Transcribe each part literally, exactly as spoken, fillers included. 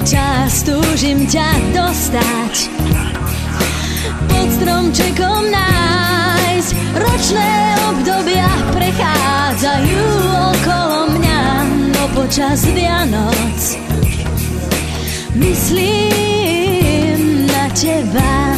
čas, túžim ťa dostať, pod stromčekom nájsť. Ročné obdobia prechádzajú okolo mňa, no počas Vianoc myslím na teba.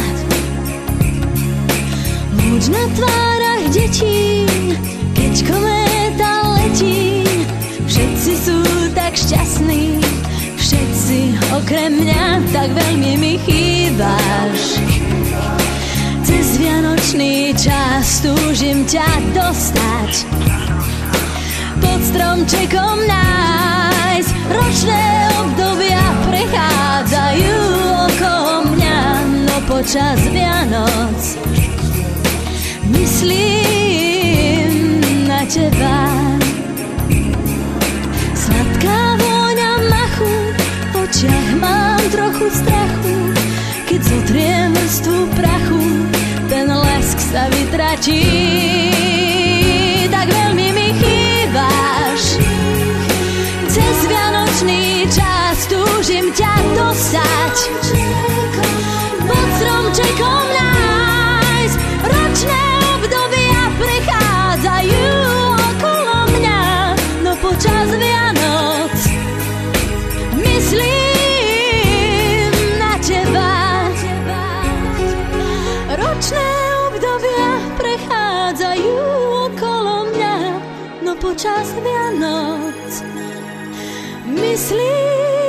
Lúč na tvárach detí, keď kométa letí, všetci sú tak šťastní, všetci okrem mňa, tak veľmi mi chýbaš. Cez vianočný čas túžim ťa dostať, pod stromčekom nájsť. Ročné obdobia prechádzajú okolo mňa, no počas Vianoc myslím na teba. Sladká vôňa machu, v očiach mám trochu strachu, keď zotriem vrstvu prachu, ten lesk sa vytratí. Tak veľmi mi chýbaš, cez vianočný čas túžim ťa dostať, pod stromčekom nájsť. Ročné obdobia prechádzajú okolo mňa, no počas Vianoc myslím na teba. Ročné obdobia prechádzajú okolo mňa, no počas Vianoc myslím